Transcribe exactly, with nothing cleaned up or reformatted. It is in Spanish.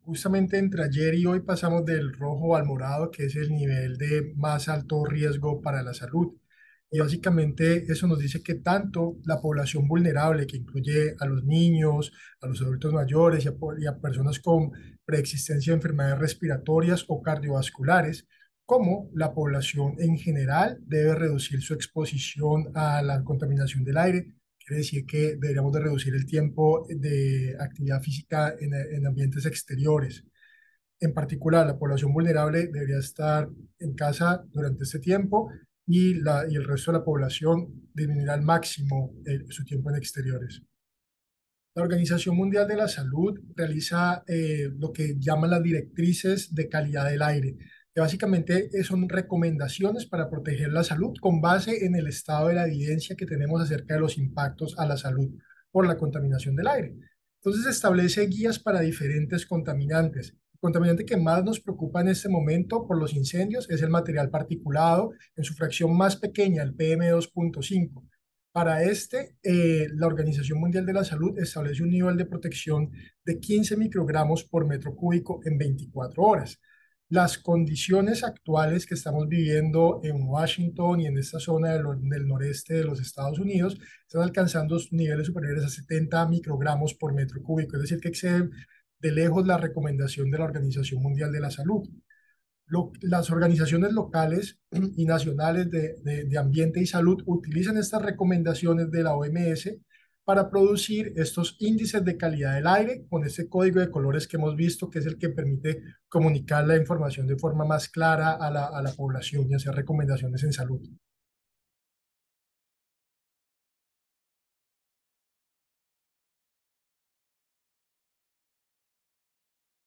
Justamente entre ayer y hoy pasamos del rojo al morado, que es el nivel de más alto riesgo para la salud. Y básicamente eso nos dice que tanto la población vulnerable, que incluye a los niños, a los adultos mayores y a, po- y a personas con preexistencia de enfermedades respiratorias o cardiovasculares, como la población en general debe reducir su exposición a la contaminación del aire. Quiere decir que deberíamos de reducir el tiempo de actividad física en, en ambientes exteriores. En particular, la población vulnerable debería estar en casa durante este tiempo y, la, y el resto de la población disminuir al máximo eh, su tiempo en exteriores. La Organización Mundial de la Salud realiza eh, lo que llaman las directrices de calidad del aire, que básicamente eh, son recomendaciones para proteger la salud con base en el estado de la evidencia que tenemos acerca de los impactos a la salud por la contaminación del aire. Entonces establece guías para diferentes contaminantes. El contaminante que más nos preocupa en este momento por los incendios es el material particulado en su fracción más pequeña, el P M dos punto cinco. Para este, eh, la Organización Mundial de la Salud establece un nivel de protección de quince microgramos por metro cúbico en veinticuatro horas. Las condiciones actuales que estamos viviendo en Washington y en esta zona del, del noreste de los Estados Unidos están alcanzando niveles superiores a setenta microgramos por metro cúbico, es decir, que exceden de lejos la recomendación de la Organización Mundial de la Salud. Lo, las organizaciones locales y nacionales de, de, de, ambiente y salud utilizan estas recomendaciones de la O M S para producir estos índices de calidad del aire con este código de colores que hemos visto, que es el que permite comunicar la información de forma más clara a la, a la población y hacer recomendaciones en salud.